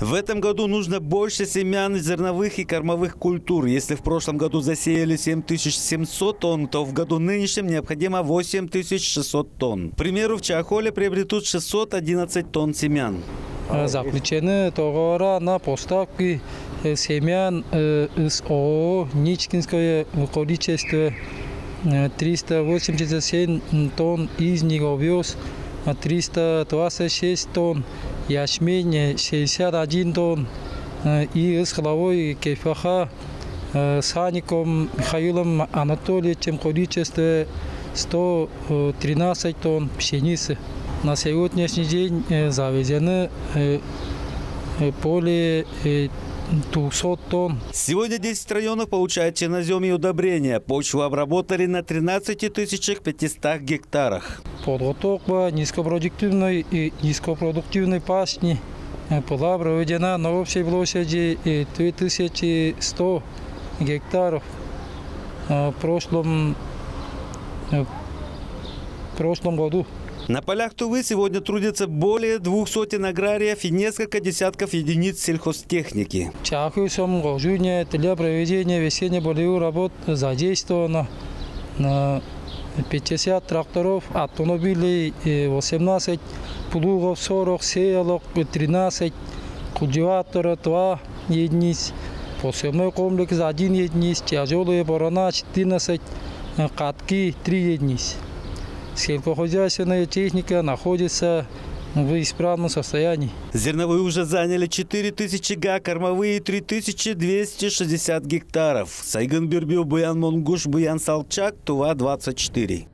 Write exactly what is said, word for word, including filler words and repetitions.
В этом году нужно больше семян зерновых и кормовых культур. Если в прошлом году засеяли семь тысяч семьсот тонн, то в году нынешнем необходимо восемь тысяч шестьсот тонн. К примеру, в Чахоле приобретут шестьсот одиннадцать тонн семян. Заключены договора на поставки семян из ООО «Ничкинское» в количестве триста восемьдесят семь тонн, из них овес триста двадцать шесть тонн, ячмень шестьдесят один тонн, и из головой КФХ Саником Михаилом Анатольевичем количестве сто тринадцать тонн пшеницы. На сегодняшний день завезены более двухсот тонн. Сегодня десять районов получают чернозем и удобрения. Почву обработали на тринадцати тысячах пятистах гектарах. Подготовка низкопродуктивной и низкопродуктивной пашни была проведена на общей площади две тысячи сто гектаров. В прошлом, в прошлом году. На полях Тувы сегодня трудятся более двух сотен аграриев и несколько десятков единиц сельхозтехники. В Чахойском районе для проведения весенне-полевых работ задействовано пятьдесят тракторов, автомобилей, восемнадцать плугов, сорок сеялок, тринадцать культиваторов, два единиц, посевной комплекс один единиц, тяжелые борона четырнадцать, катки три единицы. Сельскохозяйственная техника находится в исправном состоянии. Зерновые уже заняли четыре тысячи га, кормовые три тысячи двести шестьдесят гектаров. Сайгын Бюрбю, Буян Монгуш, Буян Салчак, Тува двадцать четыре.